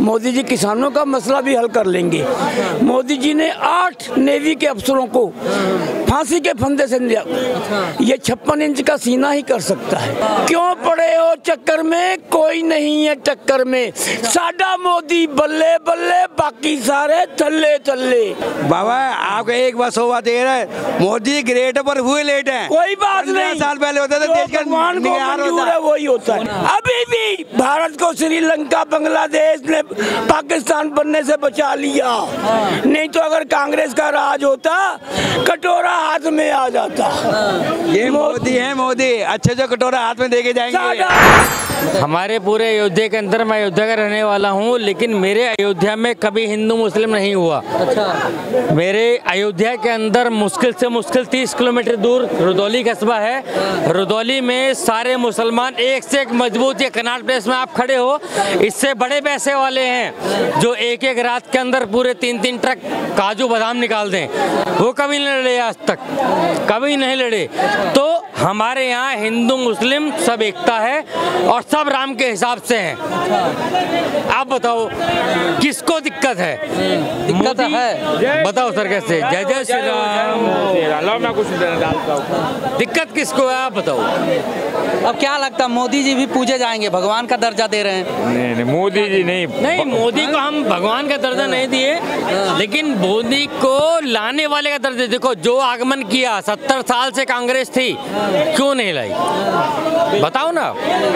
मोदी जी किसानों का मसला भी हल कर लेंगे। मोदी जी ने 8 नेवी के अफसरों को फांसी के फंदे से लिया। ये 56 इंच का सीना ही कर सकता है। क्यों पड़े हो चक्कर में, कोई नहीं है टक्कर में। साडा मोदी बल्ले बल्ले, बाकी सारे थल्ले थल्ले। बाबा आपको एक बार 100 बात दे रहा है, मोदी ग्रेट पर हुए लेट है। कोई बात नहीं, 15 साल पहले होता था देश का भगवान को मंजूर है वही होता है। अभी भी भारत को श्रीलंका बांग्लादेश ने पाकिस्तान बनने से बचा लिया। नहीं तो अगर कांग्रेस का राज होता कटोरा हाथ में आ जाता। ये मोदी है, मोदी अच्छे जो कटोरा हाथ में देके जाएंगे। हमारे पूरे अयोध्या के अंदर, मैं अयोध्या का रहने वाला हूँ, लेकिन मेरे अयोध्या में कभी हिंदू मुस्लिम नहीं हुआ। अच्छा। मेरे अयोध्या के अंदर मुश्किल से मुश्किल 30 किलोमीटर दूर रुदौली कस्बा है। रुदौली में सारे मुसलमान एक से एक मजबूत, ये कनाट प्लेस में आप खड़े हो, इससे बड़े पैसे वाले हैं जो एक एक रात के अंदर पूरे 3-3 ट्रक काजू बादाम निकाल दें। वो कभी नहीं लड़े, आज तक कभी नहीं लड़े। तो हमारे यहाँ हिंदू मुस्लिम सब एकता है और सब राम के हिसाब से हैं। आप बताओ किसको दिक्कत है? दिक्कत है, बताओ सर कैसे? जय जय श्री राम। दिक्कत किसको है आप बताओ? अब क्या लगता है मोदी जी भी पूजे जाएंगे, भगवान का दर्जा दे रहे हैं? नहीं, मोदी जी नहीं, मोदी को हम भगवान का दर्जा नहीं दिए, लेकिन मोदी को लाने वाले का दर्जा। देखो जो आगमन किया, 70 साल से कांग्रेस थी, क्यों नहीं लाई? बताओ ना,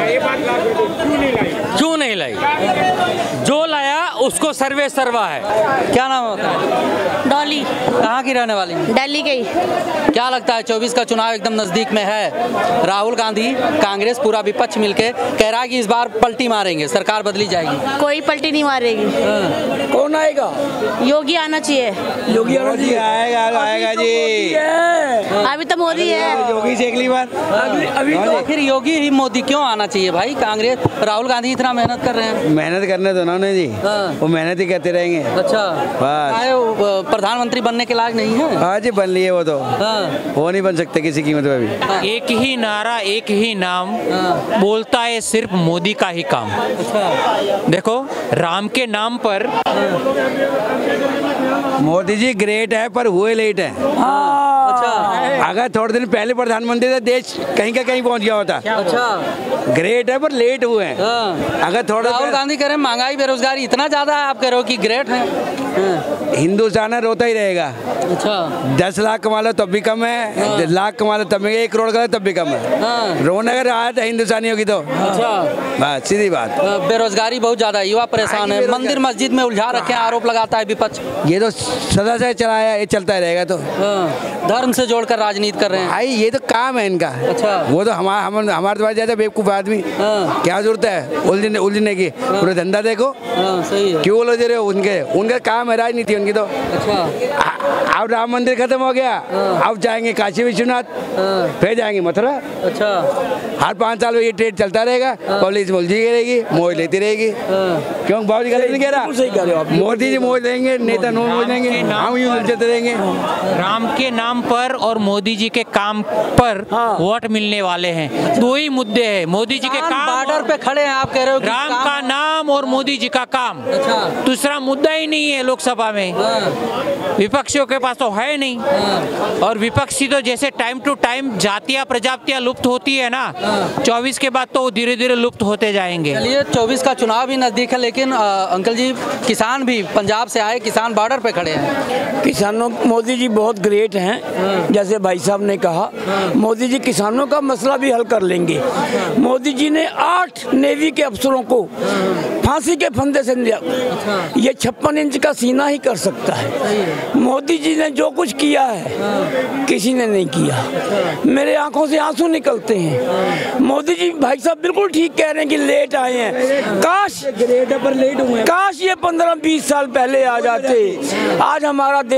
क्यों नहीं लाई? जो लाया उसको सर्वे सर्वा है। क्या नाम होता है? डॉली। कहाँ की रहने वाली? दिल्ली गई। क्या लगता है 24 का चुनाव एकदम नजदीक में है, राहुल गांधी कांग्रेस पूरा विपक्ष मिलके कह रहा है कि इस बार पलटी मारेंगे, सरकार बदली जाएगी? कोई पलटी नहीं मारेगी। कौन आएगा? योगी आना चाहिए। योगी आएगा जी। अभी तो मोदी है। योगी से अगली बार अभी तो आखिर योगी ही मोदी क्यों आना चाहिए भाई? कांग्रेस, राहुल गांधी इतना मेहनत कर रहे हैं। मेहनत करने दो ना जी, वो मेहनत ही करते रहेंगे। अच्छा, बस प्रधानमंत्री बनने के लायक नहीं है? हाँ जी, बन लिए वो तो। वो नहीं बन सकते किसी कीमत पे भी। एक ही नारा, एक ही नाम बोलता है, सिर्फ मोदी का ही काम। देखो राम के नाम पर मोदी जी ग्रेट है पर हुए लेट है। अच्छा, अगर थोड़े दिन पहले प्रधानमंत्री था देश कहीं का कहीं पहुंच गया होता। अच्छा, ग्रेट है पर लेट हुए हैं। अगर थोड़ा राहुल गांधी कह रहे हैं महंगाई बेरोजगारी इतना ज्यादा है, आप कह रहे हो कि ग्रेट है। हिंदुस्तान है, रोता ही रहेगा। अच्छा, 10 लाख कमा लो तब भी कम है, 10 लाख कमा लो तब भी, 1 करोड़ का तब भी कम है। रोने अगर आया था हिंदुस्तानियों की तो। अच्छा, बस सीधी बात। बेरोजगारी बहुत ज्यादा, युवा परेशान है, मंदिर मस्जिद में उलझा रखे हैं, आरोप लगाता है विपक्ष। ये तो सदा से चलाया, ये चलता ही रहेगा। तो धर्म से जोड़कर राजनीति कर रहे हैं भाई, ये तो काम है इनका। अच्छा, वो तो हमारे पास ज्यादा बेवकूफ आदमी, क्या जरूरत है उलझने की? पूरा धंधा देखो। सही है, क्यों उलझ रहे हो? उनका काम है राजनीति उनकी तो। अच्छा, अब राम मंदिर खत्म हो गया, अब जाएंगे काशी विश्वनाथ, फिर जाएंगे मथुरा। अच्छा, हर 5 साल में ये ट्रेड चलता रहेगा, पब्लिक उलझी रहेगी, मोह लेती रहेगी। क्यों बाबू गलत नहीं कह रहा? मोदी जी मोह लेंगे, नेता नो मोह लेंगे, हम यूं उलझते रहेंगे। राम के नाम पर और मोदी जी के काम पर वोट मिलने वाले हैं। 2 ही मुद्दे हैं, मोदी जी के काम, बॉर्डर पे खड़े हैं, आप कह रहे हो कि राम का नाम और मोदी जी का काम। अच्छा, दूसरा मुद्दा ही नहीं है लोकसभा में। विपक्षियों के पास तो है नहीं, और विपक्षी तो जैसे टाइम टू टाइम जातियां प्रजातियां लुप्त होती है ना, 24 के बाद तो धीरे धीरे लुप्त होते जाएंगे। चलिए 24 का चुनाव भी नजदीक है, लेकिन अंकल जी किसान भी पंजाब से आए, किसान बॉर्डर पे खड़े हैं। किसानों, मोदी जी बहुत ग्रेट हैं। जैसे भाई साहब ने कहा, मोदी जी किसानों का मसला भी हल कर लेंगे। मोदी जी ने 8 नेवी के अफसरों को फांसी के फंदे से लिया। ये 56 इंच का सीना ही कर सकता है। मोदी जी ने जो कुछ किया है किसी ने नहीं किया। मेरे आंखों से आंसू निकलते हैं। मोदी जी भाई साहब बिल्कुल ठीक कह रहे हैं कि लेट आए हैं। काश ग्रेट पर लेट हुए, काश ये 15-20 साल पहले आ जाते, आज हमारा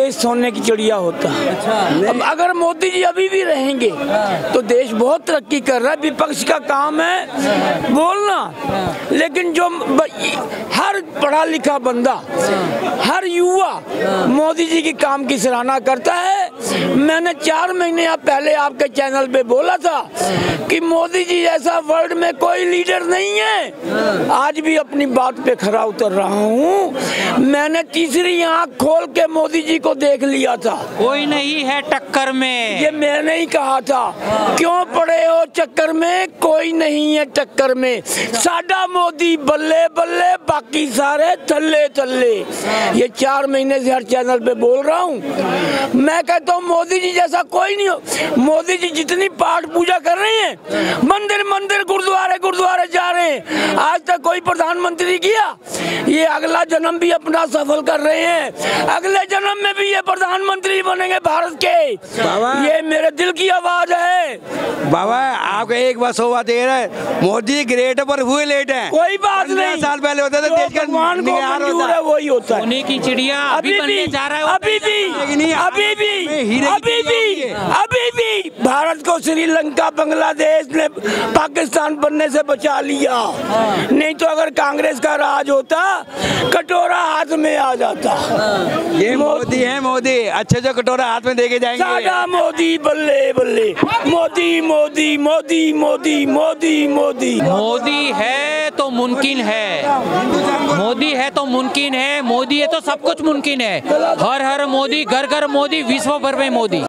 देश सोने की चिड़िया होता। अब अगर मोदी जी अभी भी रहेंगे तो देश बहुत तरक्की कर रहा है। विपक्ष का काम है बोलना, लेकिन जो हर पढ़ा लिखा बंदा, हर युवा मोदी जी के काम की सराहना करता है। मैंने 4 महीने पहले आपके चैनल पे बोला था कि मोदी जी ऐसा वर्ल्ड में कोई लीडर नहीं है। आज भी अपनी बात पे खरा उतर रहा हूँ। मैंने तीसरी आंख खोल के मोदी जी को देख लिया था। कोई नहीं है टक्कर में, ये मैंने ही कहा था। क्यों पड़े हो चक्कर में, कोई नहीं है टक्कर में। साडा मोदी बल्ले बल्ले, बाकी सारे थल्ले थल्ले। ये 4 महीने से हर चैनल पे बोल रहा हूँ। मैं कहता हूँ मोदी जी जैसा कोई नहीं हो। मोदी जी जितनी पाठ पूजा कर रहे हैं, मंदिर मंदिर गुरुद्वारे गुरुद्वारे जा रहे हैं, आज तक कोई प्रधानमंत्री किया? ये अगला जन्म भी अपना सफल कर रहे हैं। अगले जन्म में भी ये प्रधानमंत्री बनेंगे भारत के। ये मेरे दिल की आवाज है। बाबा आपका एक बार 100 बात ये है, मोदी ग्रेट है पर हुए लेट है। कोई बात नहीं, 15 साल पहले होता था देश का भगवान को मंजूर है वही होता है। सोने की चिड़िया अभी बनने जा रहा है। अभी भी भारत को श्रीलंका बांग्लादेश ने पाकिस्तान बनने से बचा लिया। नहीं तो अगर कांग्रेस का राज होता कटोरा हाथ में आ जाता। ये मोदी है, मोदी अच्छे जो कटोरा हाथ में देके जाएंगे। साडा मोदी बल्ले बल्ले, मोदी मोदी मोदी मोदी मोदी मोदी। मोदी है तो मुमकिन है, मोदी है तो मुमकिन है, मोदी है तो सब कुछ मुमकिन है। हर हर मोदी, घर घर मोदी, विश्व भर में मोदी।